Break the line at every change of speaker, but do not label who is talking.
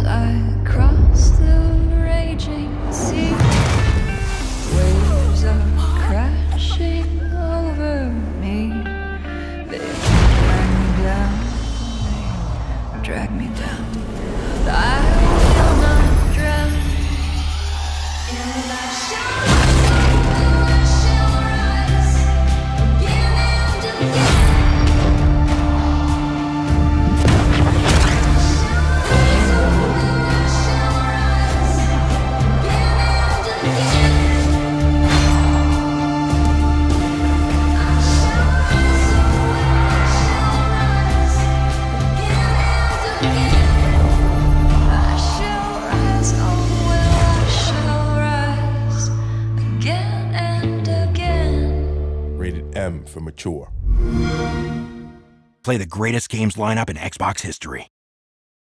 as I cross the raging sea. Waves are crashing over me. They drag me down. They drag me down. I will not drown. And I shall rise again and again.
Rated M for mature.
Play the greatest games lineup in Xbox history.